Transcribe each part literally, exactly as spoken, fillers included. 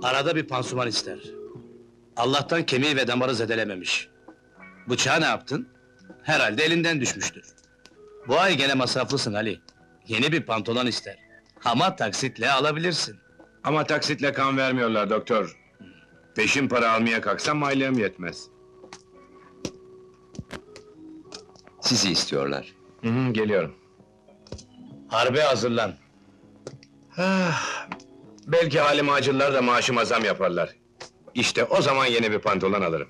Arada bir pansuman ister. Allah'tan kemiği ve damarı zedelememiş. Bıçağı ne yaptın? Herhalde elinden düşmüştür. Bu ay gene masraflısın Ali. Yeni bir pantolon ister. Ama taksitle alabilirsin. Ama taksitle kan vermiyorlar doktor. Peşin para almaya kalksam aylığım yetmez. Sizi istiyorlar. Hı hı, geliyorum. Harbe hazırlan. Ah, belki halim acırlar da maaşıma zam yaparlar. İşte o zaman yeni bir pantolon alırım.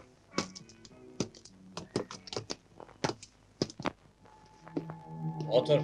Otur.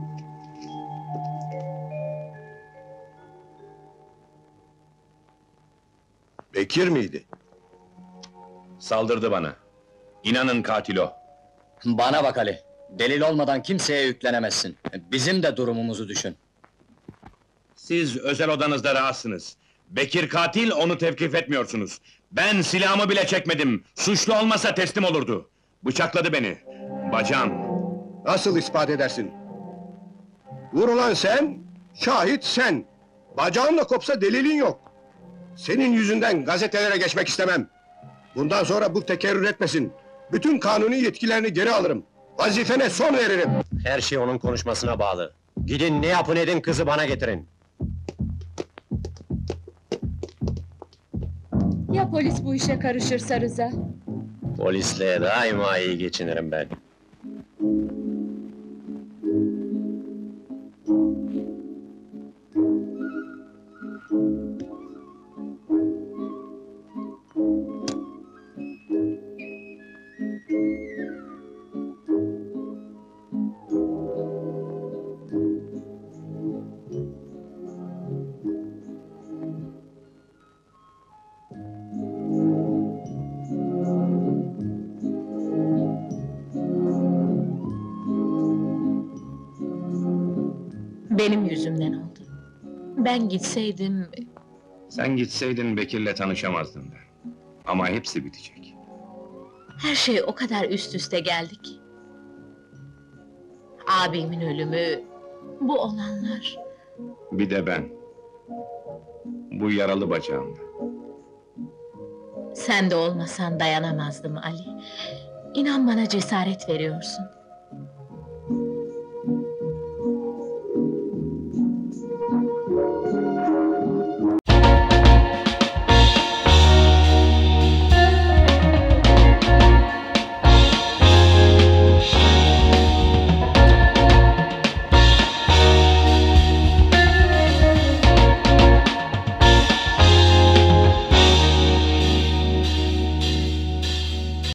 Bekir miydi? Saldırdı bana. İnanın katil o. Bana bak Ali, delil olmadan kimseye yüklenemezsin. Bizim de durumumuzu düşün. Siz özel odanızda rahatsınız. Bekir katil, onu tevkif etmiyorsunuz. Ben silahımı bile çekmedim. Suçlu olmasa teslim olurdu. Bıçakladı beni. Bacağım. Nasıl ispat edersin? Vurulan sen, şahit sen. Bacağınla kopsa delilin yok. Senin yüzünden gazetelere geçmek istemem. Bundan sonra bu tekerrür etmesin. Bütün kanuni yetkilerini geri alırım. Vazifene son veririm. Her şey onun konuşmasına bağlı. Gidin ne yapın edin kızı bana getirin. Ya polis bu işe karışırsa Rıza? Polisle daima iyi geçinirim ben. Benim yüzümden oldu. Ben gitseydim... Sen gitseydin Bekir'le tanışamazdın da. Ama hepsi bitecek. Her şey o kadar üst üste geldi ki. Abimin ölümü, bu olanlar... Bir de ben. Bu yaralı bacağımda. Sen de olmasan dayanamazdım Ali. İnan bana cesaret veriyorsun.